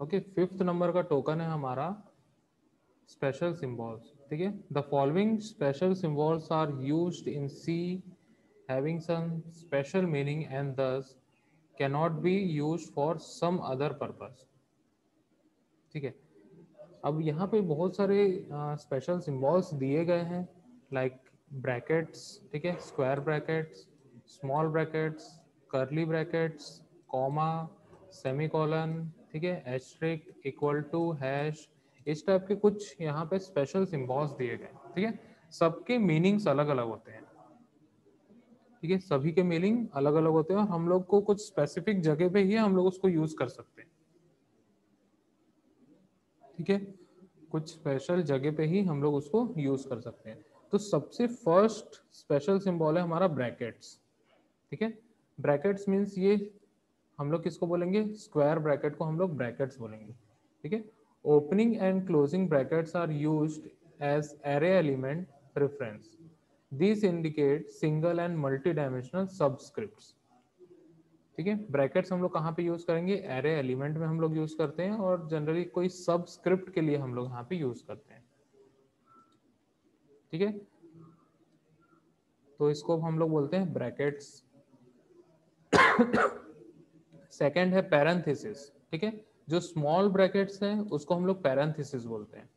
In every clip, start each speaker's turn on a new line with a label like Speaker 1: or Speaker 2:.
Speaker 1: Okay, fifth number का token है हमारा स्पेशल सिंबल्स। ठीक है, the following special symbols are used in C having some special meaning and these cannot be used for some other purpose. ठीक है, अब यहाँ पे बहुत सारे स्पेशल सिंबल्स दिए गए हैं, लाइक ब्रैकेट्स, ठीक है, square brackets, small brackets, curly brackets, comma, semicolon, ठीक है, एस्ट्रिक, इक्वल टू, हैश, इस टाइप के कुछ यहाँ पे स्पेशल सिंबल्स दिए गए हैं। ठीक है, सबके मीनिंग्स अलग अलग होते हैं। ठीक है, सभी के मीनिंग अलग अलग होते हैं और हम लोग को कुछ स्पेसिफिक जगह पे ही हम लोग उसको यूज कर सकते हैं। ठीक है, कुछ स्पेशल जगह पे ही हम लोग उसको यूज कर सकते हैं। तो सबसे फर्स्ट स्पेशल सिंबल है हमारा ब्रैकेट्स। ठीक है, ब्रैकेट्स मीन्स ये हम लोग किसको बोलेंगे, स्क्वायर ब्रैकेट को हम लोग ब्रैकेट्स बोलेंगे। ठीक है, opening and closing brackets are used as array element reference, this indicate single and multi dimensional subscripts. ठीक है, ब्रैकेट्स हम लोग कहाँ पे यूज करेंगे, एरे एलिमेंट में हम लोग यूज करते हैं और जनरली कोई सब स्क्रिप्ट के लिए हम लोग यहाँ पे यूज करते हैं। ठीक है, तो इसको हम लोग बोलते हैं ब्रैकेट्स। सेकंड है पैरेंथेसिस। ठीक है, जो स्मॉल ब्रैकेट्स हैं उसको हम लोग पैरेंथेसिस बोलते हैं।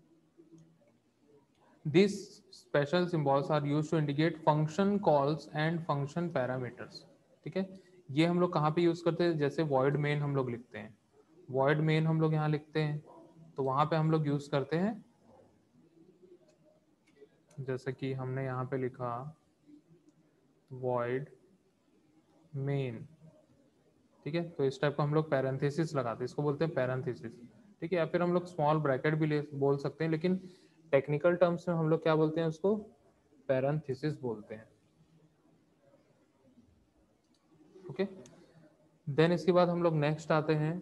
Speaker 1: This special symbols are used to indicate function calls and function parameters. ठीक है, ये हम लोग कहाँ पे यूज करते हैं, जैसे वॉइड मेन हम लोग लिखते हैं, वॉइड मेन हम लोग यहाँ लिखते हैं, तो वहां पे हम लोग यूज करते हैं, जैसे कि हमने यहाँ पे लिखा वॉइड मेन। ठीक है, तो इस टाइप का हम लोग पैरेंथेसिस लगाते हैं, इसको बोलते हैं पैरेंथेसिस। ठीक है, या फिर हम लोग स्मॉल ब्रैकेट भी बोल सकते हैं, लेकिन टेक्निकल टर्म्स में हम लोग क्या बोलते हैं, उसको पैरेंथेसिस बोलते हैं। ओके, देन इसके बाद हम लोग नेक्स्ट आते हैं,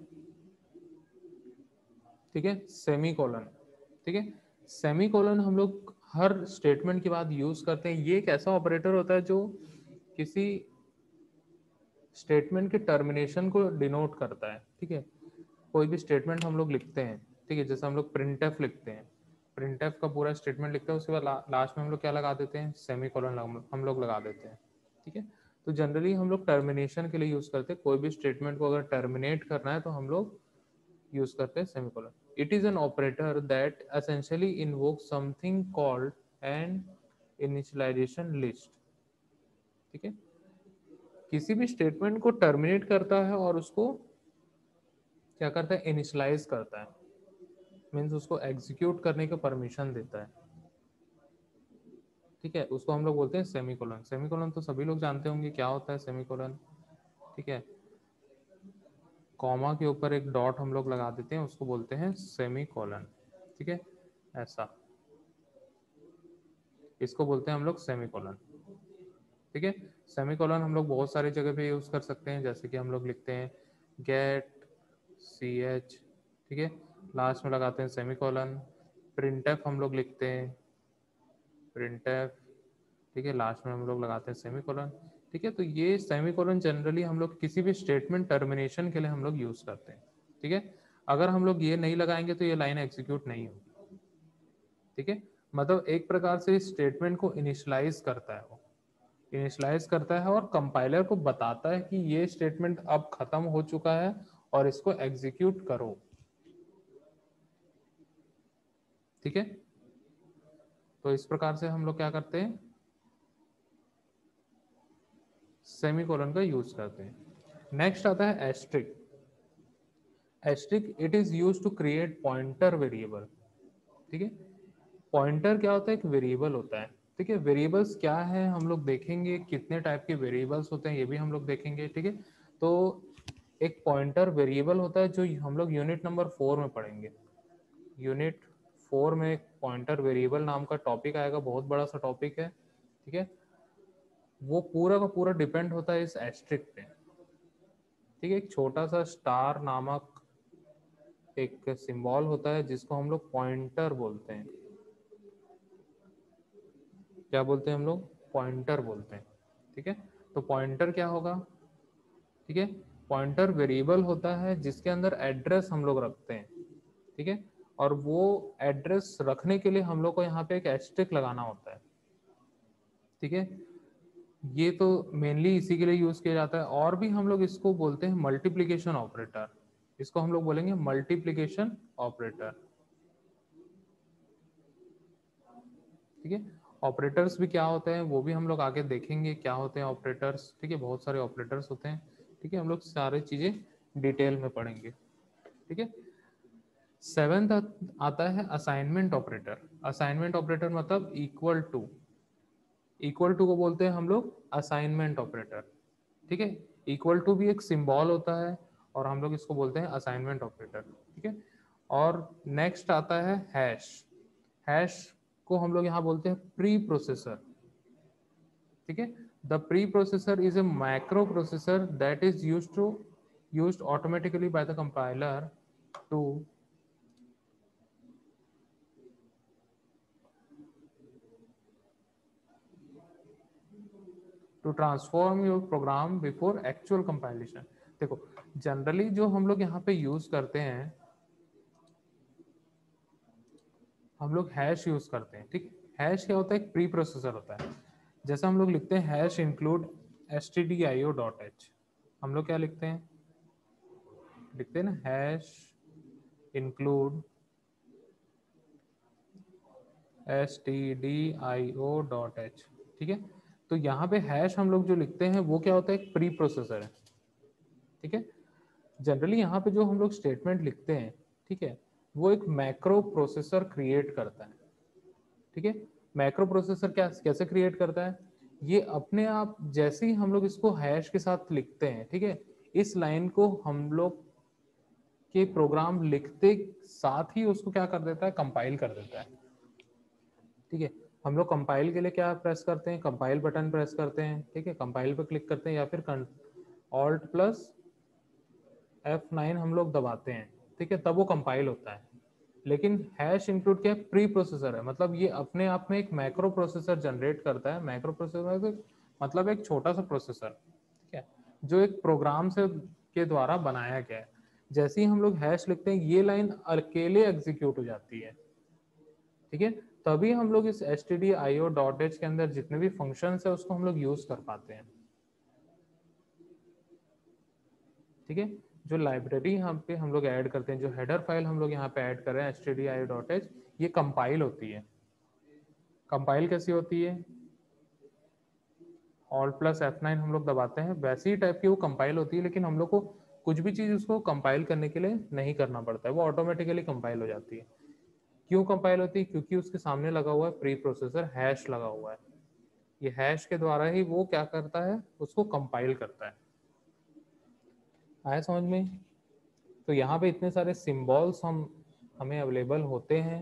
Speaker 1: ठीक है, सेमी कॉलन। ठीक है, सेमी कॉलन हम लोग हर स्टेटमेंट के बाद यूज करते हैं। ये एक ऐसा ऑपरेटर होता है जो किसी स्टेटमेंट के टर्मिनेशन को डिनोट करता है। ठीक है, कोई भी स्टेटमेंट हम लोग लिखते हैं, ठीक है, जैसे हम लोग प्रिंट एफ लिखते हैं, प्रिंट एफ का पूरा स्टेटमेंट लिखते हैं, उसके बाद लास्ट में हम लोग क्या लगा देते हैं, सेमी कॉलन हम लोग लगा देते हैं। ठीक है, तो जनरली हम लोग टर्मिनेशन के लिए यूज करते हैं, कोई भी स्टेटमेंट को अगर टर्मिनेट करना है तो हम लोग यूज करते हैं semicolon. It is an operator that essentially invoke something called an initialization list. ठीक है, किसी भी स्टेटमेंट को टर्मिनेट करता है और उसको क्या करता है, इनिशियलाइज करता है, मीन्स उसको एग्जीक्यूट करने का परमिशन देता है। ठीक है, उसको हम लोग बोलते हैं सेमीकोलन। सेमीकोलन तो सभी लोग जानते होंगे क्या होता है सेमीकोलन। ठीक है, कॉमा के ऊपर एक डॉट हम लोग लगा देते हैं, उसको बोलते हैं सेमीकोलन। ठीक है, ऐसा, इसको बोलते हैं हम लोग सेमीकोलन। ठीक है, सेमीकोलन हम लोग बहुत सारी जगह पे यूज कर सकते हैं, जैसे कि हम लोग लिखते हैं गेट सी एच, ठीक है, लास्ट में लगाते हैं सेमीकोलन। प्रिंटफ हम लोग लिखते हैं प्रिंटफ, ठीक है, लास्ट में हम लोग लगाते हैं सेमीकोलन। ठीक है, तो ये सेमीकोलन जनरली हम लोग किसी भी स्टेटमेंट टर्मिनेशन के लिए हम लोग यूज करते हैं। ठीक है, अगर हम लोग ये नहीं लगाएंगे तो ये लाइन एग्जीक्यूट नहीं होगी। ठीक है, मतलब एक प्रकार से स्टेटमेंट को इनिशियलाइज करता है, वो इनिशियलाइज करता है और कंपाइलर को बताता है कि ये स्टेटमेंट अब खत्म हो चुका है और इसको एग्जीक्यूट करो। ठीक है, तो इस प्रकार से हम लोग क्या करते हैं, सेमीकोलन का यूज करते हैं। नेक्स्ट आता है asterisk. Asterisk, it is use to create pointer variable. ठीक है, पॉइंटर क्या होता है, एक वेरिएबल होता है। ठीक है, वेरिएबल्स क्या है हम लोग देखेंगे, कितने टाइप के वेरिएबल्स होते हैं ये भी हम लोग देखेंगे। ठीक है, तो एक पॉइंटर वेरिएबल होता है जो हम लोग यूनिट नंबर 4 में पढ़ेंगे। यूनिट 4 में एक पॉइंटर वेरिएबल नाम का टॉपिक आएगा, बहुत बड़ा सा टॉपिक है। ठीक है, वो पूरा का पूरा डिपेंड होता है इस एस्ट्रिक पे। ठीक है, एक छोटा सा स्टार नामक एक सिंबल होता है जिसको हम लोग पॉइंटर बोलते हैं। क्या बोलते हैं हम लोग, पॉइंटर बोलते हैं। ठीक है, तो पॉइंटर क्या होगा, ठीक है, पॉइंटर वेरिएबल होता है जिसके अंदर एड्रेस हम लोग रखते हैं, ठीक है, और वो एड्रेस रखने के लिए हम लोग को यहाँ पे एक एस्टेरिस्क लगाना होता है, ठीक है। ये तो मेनली इसी के लिए यूज किया जाता है। और भी हम लोग इसको बोलते हैं मल्टीप्लिकेशन ऑपरेटर, इसको हम लोग बोलेंगे मल्टीप्लिकेशन ऑपरेटर, ठीक है। ऑपरेटर्स भी क्या होते हैं वो भी हम लोग आगे देखेंगे, क्या होते हैं ऑपरेटर्स, ठीक है, बहुत सारे ऑपरेटर्स होते हैं, ठीक है, हम लोग सारी चीजें डिटेल में पढ़ेंगे, ठीक है। सेवेंथ आता है असाइनमेंट ऑपरेटर। असाइनमेंट ऑपरेटर मतलब इक्वल टू, इक्वल टू को बोलते हैं हम लोग असाइनमेंट ऑपरेटर, ठीक है। इक्वल टू भी एक सिंबल होता है और हम लोग इसको बोलते हैं असाइनमेंट ऑपरेटर, ठीक है। और नेक्स्ट आता है हैश। हैश को हम लोग यहाँ बोलते हैं प्री प्रोसेसर, ठीक है। The preprocessor is a microprocessor that is used automatically by the compiler to transform your program before actual compilation. देखो जनरली जो हम लोग यहाँ पे यूज करते हैं, हम लोग हैश यूज करते हैं, ठीक। हैश क्या होता है, एक प्री प्रोसेसर होता है। जैसे हम लोग लिखते हैं हैश इंक्लूड stdio.h, हम लोग क्या लिखते हैं, लिखते हैं ना हैश इंक्लूड stdio.h, ठीक है। तो यहाँ पे हैश हम लोग जो लिखते हैं वो क्या होता है, एक प्री प्रोसेसर है, ठीक है। जनरली यहाँ पे जो हम लोग स्टेटमेंट लिखते हैं, ठीक है, वो एक मैक्रो प्रोसेसर क्रिएट करता है, ठीक है। मैक्रो प्रोसेसर क्या कैसे क्रिएट करता है, ये अपने आप जैसे ही हम लोग इसको हैश के साथ लिखते हैं, ठीक है, इस लाइन को हम लोग के प्रोग्राम लिखते साथ ही उसको क्या कर देता है, कंपाइल कर देता है, ठीक है। हम लोग कंपाइल के लिए क्या प्रेस करते हैं, कंपाइल बटन प्रेस करते हैं, ठीक है, कंपाइल पर क्लिक करते हैं या फिर ऑल्ट प्लस F9 हम लोग दबाते हैं, ठीक है, तब वो कंपाइल होता है। लेकिन हैश इंक्लूड क्या है, प्री प्रोसेसर है, मतलब ये अपने आप में एक मैक्रो प्रोसेसर जनरेट करता है। मैक्रो प्रोसेसर मतलब एक छोटा सा प्रोसेसर, ठीक है, जो एक प्रोग्राम से के द्वारा बनाया गया है। जैसे ही हम लोग हैश लिखते हैं ये लाइन अकेले एग्जीक्यूट हो जाती है, ठीक है, तभी हम लोग इस stdio.h के अंदर जितने भी फंक्शंस है उसको हम लोग यूज कर पाते हैं, ठीक है। जो लाइब्रेरी यहाँ पे हम लोग ऐड करते हैं, जो हेडर फाइल हम लोग यहाँ पे ऐड कर रहे हैं stdio.h, ये कंपाइल होती है। कंपाइल कैसी होती है, ऑल्ट प्लस F9 हम लोग दबाते हैं, वैसी ही टाइप की वो कंपाइल होती है, लेकिन हम लोग को कुछ भी चीज उसको कंपाइल करने के लिए नहीं करना पड़ता है, वो ऑटोमेटिकली कंपाइल हो जाती है। क्यों कंपाइल होती है, क्योंकि उसके सामने लगा हुआ है प्री प्रोसेसर हैश लगा हुआ है। ये हैश के द्वारा ही वो क्या करता है, उसको कंपाइल करता है। आया समझ में। तो यहाँ पे इतने सारे सिंबल्स हमें अवेलेबल होते हैं।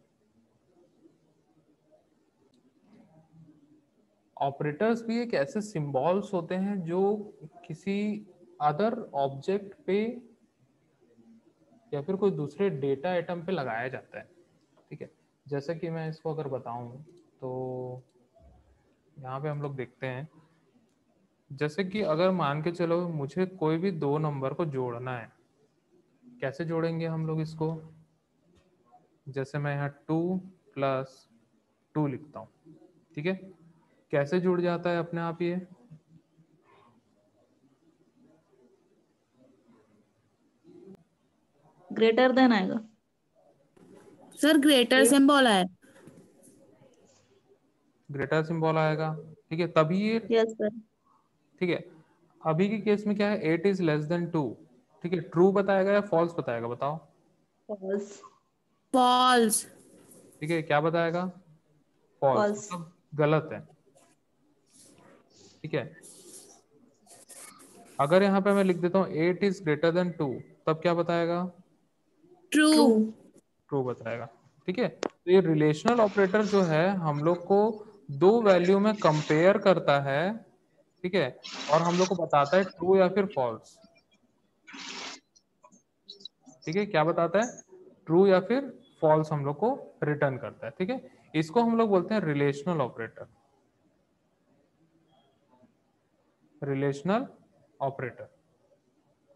Speaker 1: ऑपरेटर्स भी एक ऐसे सिंबल्स होते हैं जो किसी अदर ऑब्जेक्ट पे या फिर कोई दूसरे डेटा आइटम पे लगाया जाता है, ठीक है। जैसे कि मैं इसको अगर बताऊं तो यहाँ पे हम लोग देखते हैं, जैसे कि अगर मान के चलो मुझे कोई भी दो नंबर को जोड़ना है, कैसे जोड़ेंगे हम लोग इसको, जैसे मैं यहाँ 2 + 2 लिखता हूँ, ठीक है, कैसे जुड़ जाता है अपने आप ये,
Speaker 2: ग्रेटर देन आएगा
Speaker 3: सर, ग्रेटर सिंबल है।
Speaker 1: ग्रेटर सिंबल आएगा, ठीक है, तभी ये,
Speaker 2: यस सर।
Speaker 1: ठीक है। अभी के केस में क्या है, 8 > 2, ठीक है, ट्रू बताएगा या फॉल्स बताएगा, बताओ।
Speaker 2: फॉल्स।
Speaker 3: फॉल्स।
Speaker 1: ठीक है, क्या बताएगा, फॉल्स,
Speaker 2: फॉल्स।
Speaker 1: मतलब गलत है, ठीक है। अगर यहाँ पे मैं लिख देता हूँ 8 > 2, तब क्या बताएगा,
Speaker 3: ट्रू।
Speaker 2: ट्रू।
Speaker 1: ट्रू बताएगा, ठीक है। तो ये रिलेशनल ऑपरेटर जो है हम लोग को दो वैल्यू में कंपेयर करता है, ठीक है, और हम लोग को बताता है ट्रू या फिर फॉल्स, ठीक है, क्या बताता है, ट्रू या फिर फॉल्स हम लोग को रिटर्न करता है, ठीक है। इसको हम लोग बोलते हैं रिलेशनल ऑपरेटर, रिलेशनल ऑपरेटर।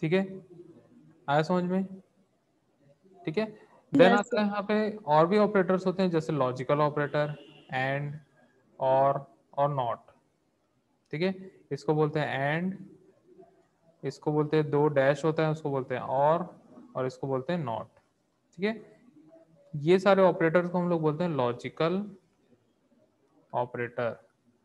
Speaker 1: ठीक है, आया समझ में? ठीक है, देन
Speaker 2: Yes,
Speaker 1: आता है यहाँ पे और भी ऑपरेटर्स होते हैं जैसे लॉजिकल ऑपरेटर, एंड, और नॉट। ठीक है, इसको बोलते हैं एंड, इसको बोलते हैं दो डैश होता है उसको बोलते हैं और इसको बोलते हैं नॉट। ठीक है, ये सारे ऑपरेटर्स को हम लोग बोलते हैं लॉजिकल ऑपरेटर।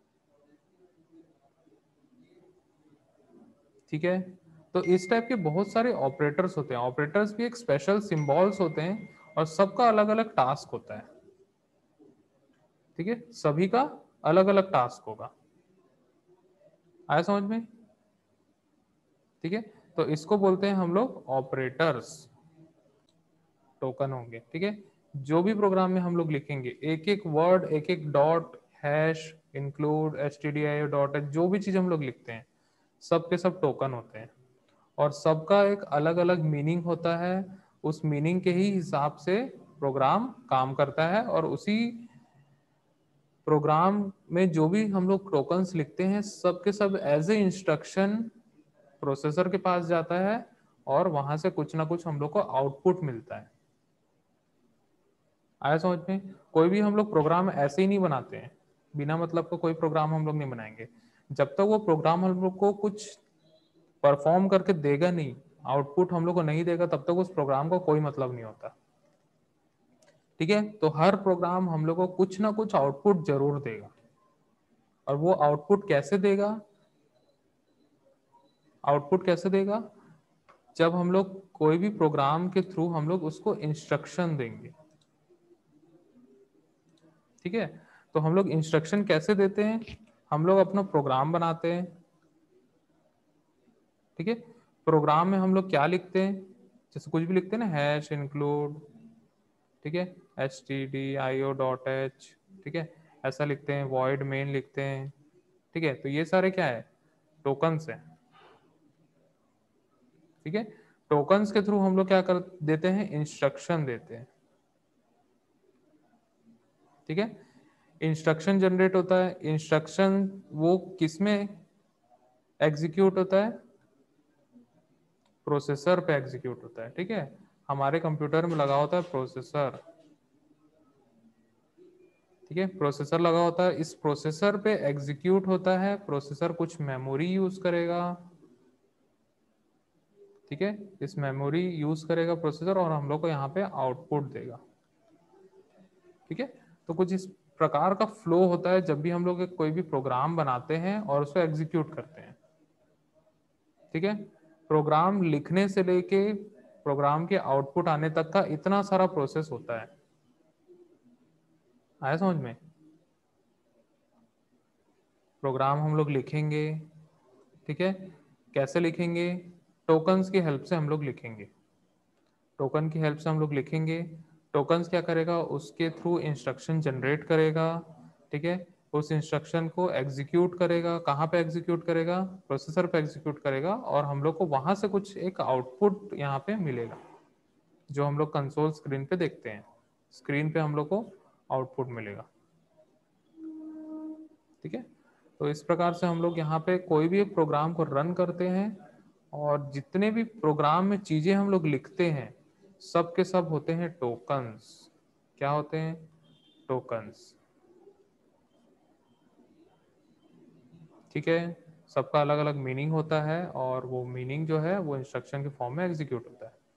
Speaker 1: ठीक है, तो इस टाइप के बहुत सारे ऑपरेटर्स होते हैं। ऑपरेटर्स भी एक स्पेशल सिंबल्स होते हैं और सबका अलग अलग टास्क होता है। ठीक है, सभी का अलग अलग टास्क होगा। आया समझ में? ठीक है, तो इसको बोलते हैं हम लोग ऑपरेटर्स, टोकन होंगे। ठीक है, जो भी प्रोग्राम में हम लोग लिखेंगे एक एक वर्ड, एक एक dot, hash, include, stdio dot, जो भी चीज हम लोग लिखते हैं सब के सब टोकन होते हैं और सबका एक अलग अलग मीनिंग होता है। उस मीनिंग के ही हिसाब से प्रोग्राम काम करता है और उसी प्रोग्राम में जो भी हम लोग टोकन्स लिखते हैं सब के सब एज ए इंस्ट्रक्शन प्रोसेसर के पास जाता है और वहां से कुछ ना कुछ हम लोग को आउटपुट मिलता है। आया समझ में? कोई भी हम लोग प्रोग्राम ऐसे ही नहीं बनाते हैं, बिना मतलब का कोई प्रोग्राम हम लोग नहीं बनाएंगे। जब तक वो प्रोग्राम हम लोग को कुछ परफॉर्म करके देगा नहीं, आउटपुट हम लोग को नहीं देगा, तब तक उस प्रोग्राम को कोई मतलब नहीं होता। ठीक है, तो हर प्रोग्राम हम लोग को कुछ ना कुछ आउटपुट जरूर देगा। और वो आउटपुट कैसे देगा? आउटपुट कैसे देगा? जब हम लोग कोई भी प्रोग्राम के थ्रू हम लोग उसको इंस्ट्रक्शन देंगे। ठीक है, तो हम लोग इंस्ट्रक्शन कैसे देते हैं? हम लोग अपना प्रोग्राम बनाते हैं। ठीक है, प्रोग्राम में हम लोग क्या लिखते हैं? जैसे कुछ भी लिखते हैं ना, हैश, इंक्लूड, ठीक है, stdio डॉट h, ठीक है, ऐसा लिखते हैं, void main लिखते हैं। ठीक है, तो ये सारे क्या है? टोकन्स हैं। ठीक है, टोकन्स के थ्रू हम लोग क्या कर देते हैं? इंस्ट्रक्शन देते हैं। ठीक है, इंस्ट्रक्शन जनरेट होता है। इंस्ट्रक्शन वो किस में एग्जीक्यूट होता है? प्रोसेसर पे एग्जीक्यूट होता है। ठीक है, हमारे कंप्यूटर में लगा होता है प्रोसेसर। ठीक है, प्रोसेसर लगा होता है, इस प्रोसेसर पे एग्जीक्यूट होता है। प्रोसेसर कुछ मेमोरी यूज करेगा। ठीक है, इस मेमोरी यूज करेगा प्रोसेसर और हम लोग को यहाँ पे आउटपुट देगा। ठीक है, तो कुछ इस प्रकार का फ्लो होता है जब भी हम लोग कोई भी प्रोग्राम बनाते हैं और उसको एग्जीक्यूट करते हैं। ठीक है, प्रोग्राम लिखने से लेके प्रोग्राम के आउटपुट आने तक का इतना सारा प्रोसेस होता है। आया समझ में? प्रोग्राम हम लोग लिखेंगे। ठीक है, कैसे लिखेंगे? टोकन्स की हेल्प से हम लोग लिखेंगे। टोकन की हेल्प से हम लोग लिखेंगे। टोकन्स क्या करेगा? उसके थ्रू इंस्ट्रक्शन जनरेट करेगा। ठीक है, उस इंस्ट्रक्शन को एग्जीक्यूट करेगा। कहाँ पे एग्जीक्यूट करेगा? प्रोसेसर पे एग्जीक्यूट करेगा और हम लोग को वहां से कुछ एक आउटपुट यहाँ पे मिलेगा जो हम लोग कंसोल स्क्रीन पे देखते हैं। स्क्रीन पे हम लोग को आउटपुट मिलेगा। ठीक है, तो इस प्रकार से हम लोग यहाँ पे कोई भी एक प्रोग्राम को रन करते हैं और जितने भी प्रोग्राम में चीजें हम लोग लिखते हैं सब के सब होते हैं टोकन्स। क्या होते हैं? टोकन्स। ठीक है, सबका अलग अलग मीनिंग होता है और वो मीनिंग जो है वो इंस्ट्रक्शन के फॉर्म में एग्जीक्यूट होता है।